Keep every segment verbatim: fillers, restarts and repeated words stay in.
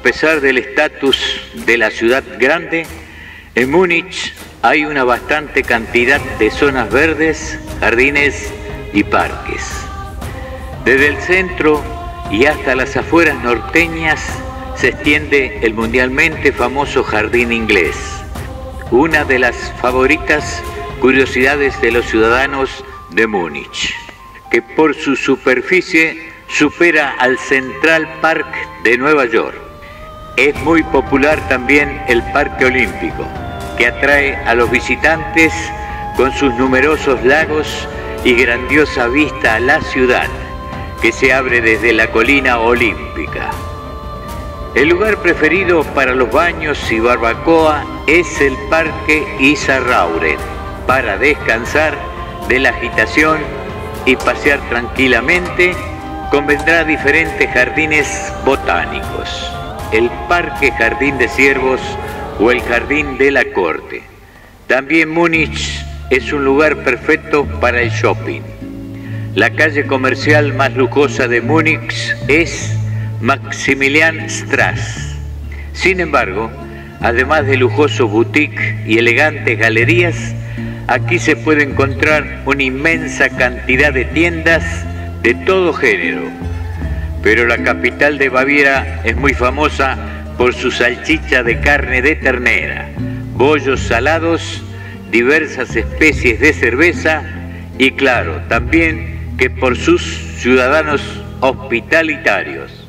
pesar del estatus de la ciudad grande, en Múnich hay una bastante cantidad de zonas verdes, jardines y parques. Desde el centro y hasta las afueras norteñas se extiende el mundialmente famoso Jardín Inglés, una de las favoritas curiosidades de los ciudadanos de Múnich, que por su superficie supera al Central Park de Nueva York. Es muy popular también el Parque Olímpico, que atrae a los visitantes con sus numerosos lagos y grandiosa vista a la ciudad, que se abre desde la colina olímpica. El lugar preferido para los baños y barbacoa es el Parque Isarrauren, para descansar de la agitación y pasear tranquilamente. Convendrá diferentes jardines botánicos, el Parque Jardín de Ciervos o el Jardín de la Corte. También Múnich es un lugar perfecto para el shopping. La calle comercial más lujosa de Múnich es Maximilianstraße. Sin embargo, además de lujosos boutiques y elegantes galerías, aquí se puede encontrar una inmensa cantidad de tiendas de todo género, pero la capital de Baviera es muy famosa por su salchicha de carne de ternera, bollos salados, diversas especies de cerveza y claro, también que por sus ciudadanos hospitalitarios.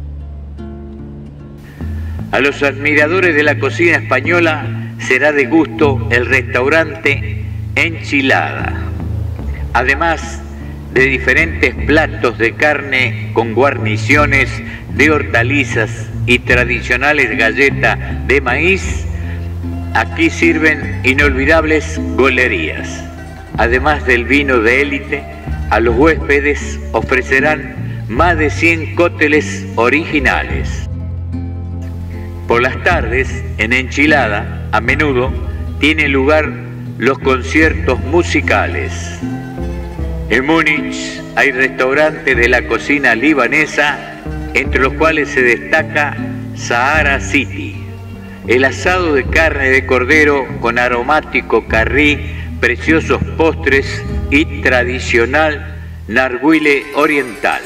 A los admiradores de la cocina española será de gusto el restaurante Enchilada. Además de diferentes platos de carne con guarniciones de hortalizas y tradicionales galletas de maíz, aquí sirven inolvidables golerías. Además del vino de élite, a los huéspedes ofrecerán más de cien cócteles originales. Por las tardes, en Enchilada, a menudo tienen lugar los conciertos musicales. En Múnich hay restaurantes de la cocina libanesa, entre los cuales se destaca Sahara City. El asado de carne de cordero con aromático carrí, preciosos postres y tradicional narguile oriental.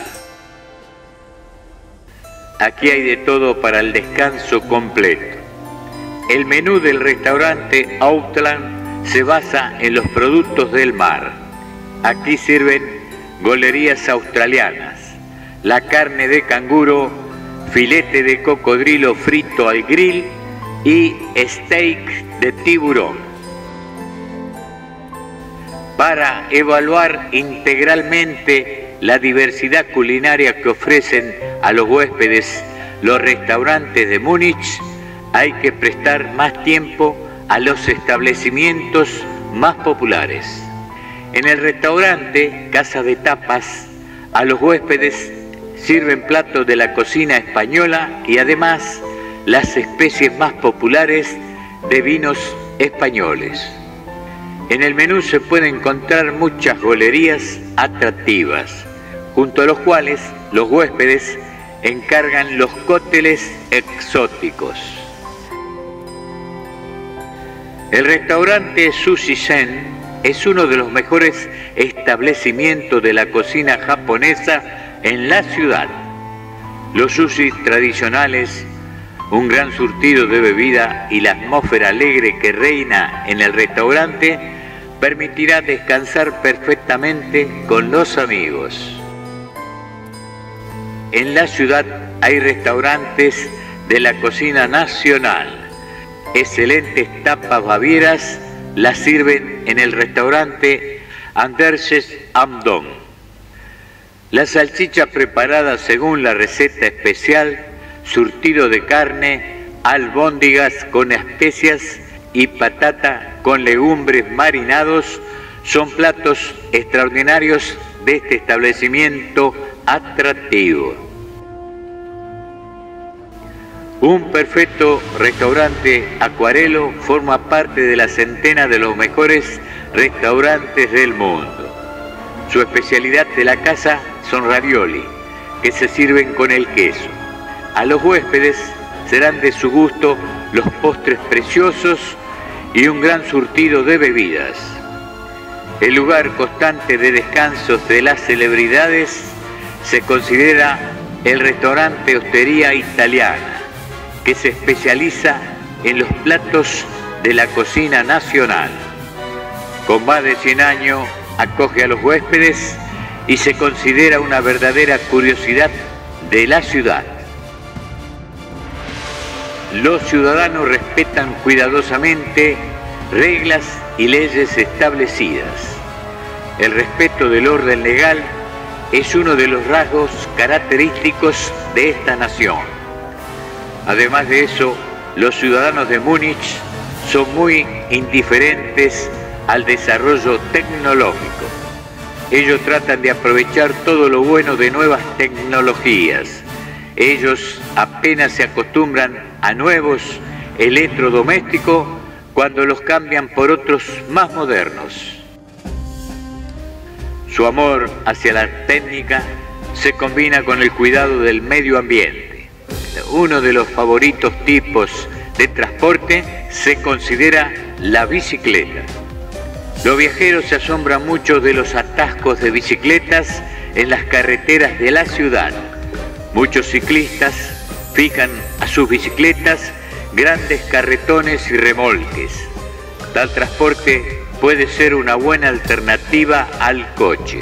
Aquí hay de todo para el descanso completo. El menú del restaurante Outland se basa en los productos del mar. Aquí sirven golerías australianas, la carne de canguro, filete de cocodrilo frito al grill y steak de tiburón. Para evaluar integralmente la diversidad culinaria que ofrecen a los huéspedes los restaurantes de Múnich, hay que prestar más tiempo a los establecimientos más populares. En el restaurante Casa de Tapas, a los huéspedes sirven platos de la cocina española y además las especies más populares de vinos españoles. En el menú se pueden encontrar muchas golerías atractivas, junto a los cuales los huéspedes encargan los cócteles exóticos. El restaurante Sushi Zen es uno de los mejores establecimientos de la cocina japonesa en la ciudad. Los sushi tradicionales, un gran surtido de bebida y la atmósfera alegre que reina en el restaurante permitirá descansar perfectamente con los amigos. En la ciudad hay restaurantes de la cocina nacional. Excelentes tapas bavieras las sirven en el restaurante Anderses am Dom. La salchicha preparada según la receta especial, surtido de carne, albóndigas con especias y patata con legumbres marinados son platos extraordinarios de este establecimiento atractivo. Un perfecto restaurante acuarelo forma parte de la centena de los mejores restaurantes del mundo. Su especialidad de la casa son ravioli, que se sirven con el queso. A los huéspedes serán de su gusto los postres preciosos y un gran surtido de bebidas. El lugar constante de descansos de las celebridades se considera el restaurante Hostería Italiana, que se especializa en los platos de la cocina nacional. Con más de cien años acoge a los huéspedes y se considera una verdadera curiosidad de la ciudad. Los ciudadanos respetan cuidadosamente reglas y leyes establecidas. El respeto del orden legal es uno de los rasgos característicos de esta nación. Además de eso, los ciudadanos de Múnich son muy indiferentes al desarrollo tecnológico. Ellos tratan de aprovechar todo lo bueno de nuevas tecnologías. Ellos apenas se acostumbran a nuevos electrodomésticos cuando los cambian por otros más modernos. Su amor hacia la técnica se combina con el cuidado del medio ambiente. Uno de los favoritos tipos de transporte se considera la bicicleta. Los viajeros se asombran mucho de los atascos de bicicletas en las carreteras de la ciudad. Muchos ciclistas fijan a sus bicicletas grandes carretones y remolques. Tal transporte puede ser una buena alternativa al coche.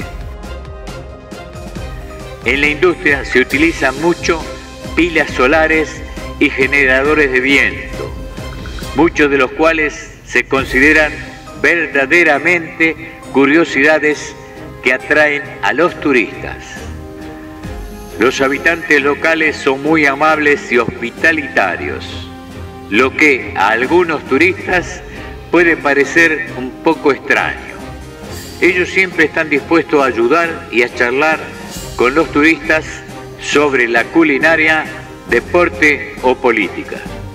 En la industria se utilizan mucho pilas solares y generadores de viento, muchos de los cuales se consideran verdaderamente curiosidades que atraen a los turistas. Los habitantes locales son muy amables y hospitalitarios, lo que a algunos turistas puede parecer un poco extraño. Ellos siempre están dispuestos a ayudar y a charlar con los turistas sobre la culinaria, deporte o política.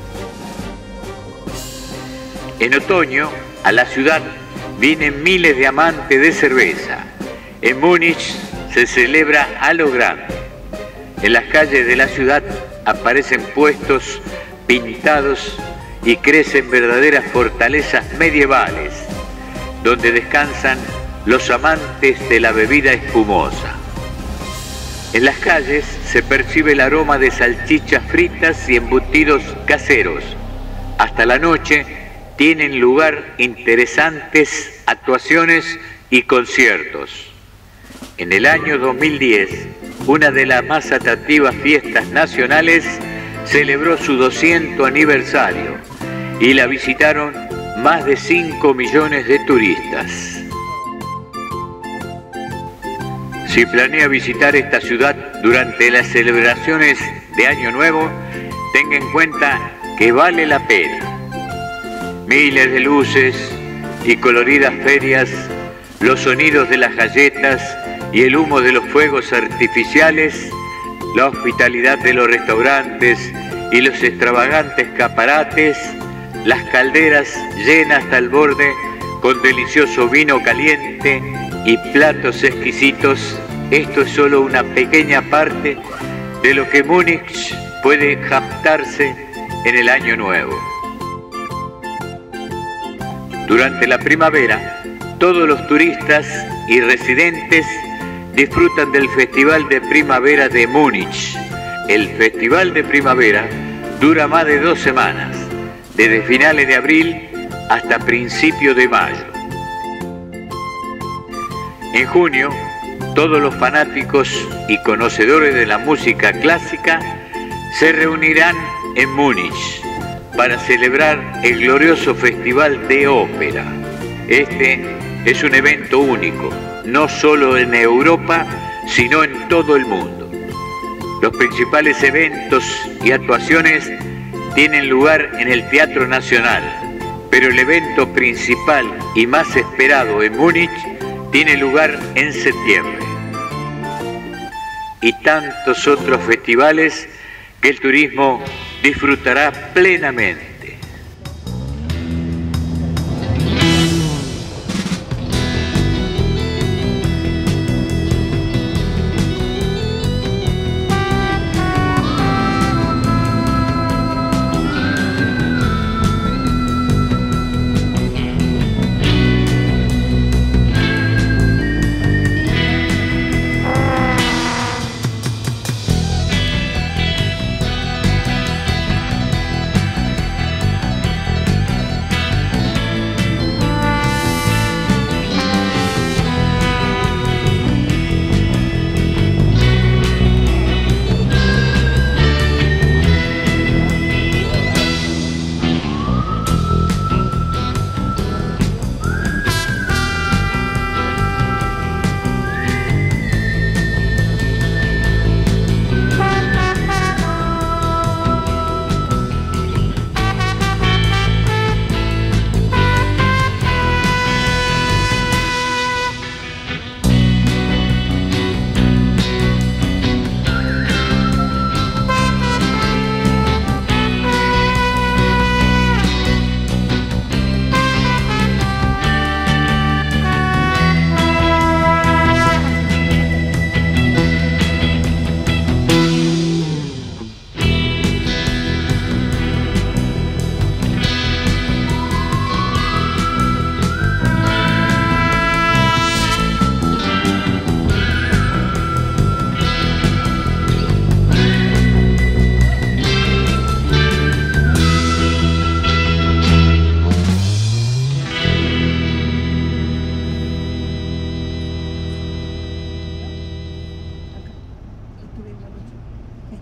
En otoño, a la ciudad vienen miles de amantes de cerveza. En Múnich se celebra a lo grande. En las calles de la ciudad aparecen puestos pintados y crecen verdaderas fortalezas medievales, donde descansan los amantes de la bebida espumosa. En las calles se percibe el aroma de salchichas fritas y embutidos caseros. Hasta la noche tienen lugar interesantes actuaciones y conciertos. En el año dos mil diez, una de las más atractivas fiestas nacionales celebró su doscientos aniversario y la visitaron más de cinco millones de turistas. Si planea visitar esta ciudad durante las celebraciones de Año Nuevo, tenga en cuenta que vale la pena. Miles de luces y coloridas ferias, los sonidos de las galletas y el humo de los fuegos artificiales, la hospitalidad de los restaurantes y los extravagantes escaparates, las calderas llenas hasta el borde con delicioso vino caliente y platos exquisitos. Esto es solo una pequeña parte de lo que Múnich puede jactarse en el Año Nuevo. Durante la primavera, todos los turistas y residentes disfrutan del Festival de Primavera de Múnich. El Festival de Primavera dura más de dos semanas, desde finales de abril hasta principios de mayo. En junio, todos los fanáticos y conocedores de la música clásica se reunirán en Múnich para celebrar el glorioso Festival de Ópera. Este es un evento único, no solo en Europa, sino en todo el mundo. Los principales eventos y actuaciones tienen lugar en el Teatro Nacional, pero el evento principal y más esperado en Múnich tiene lugar en septiembre. Y tantos otros festivales que el turismo disfrutará plenamente.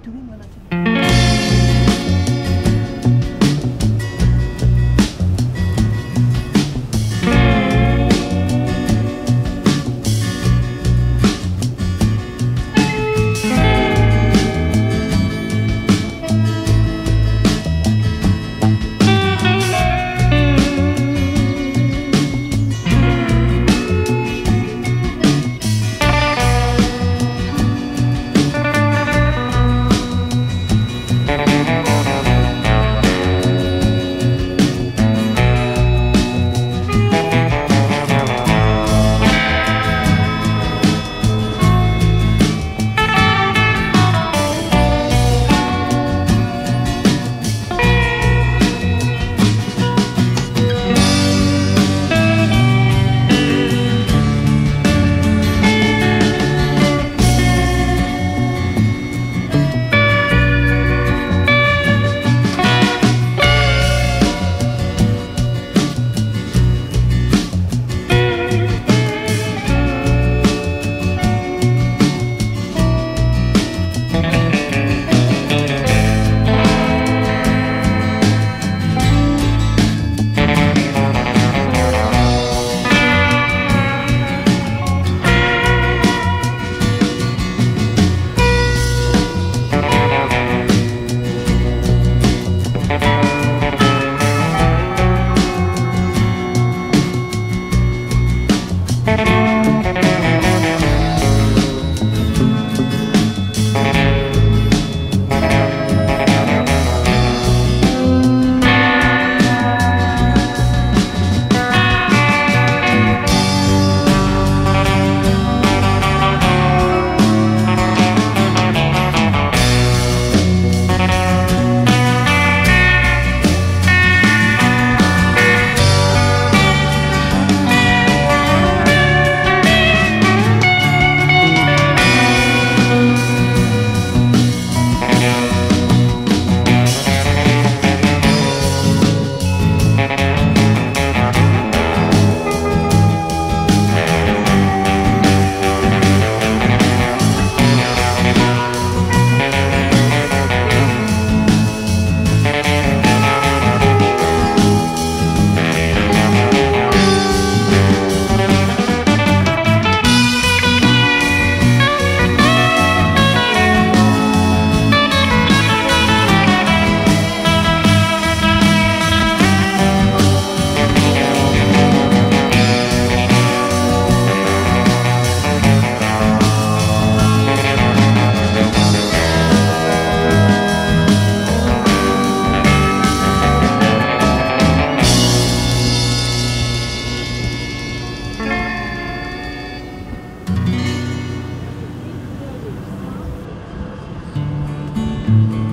Thank you.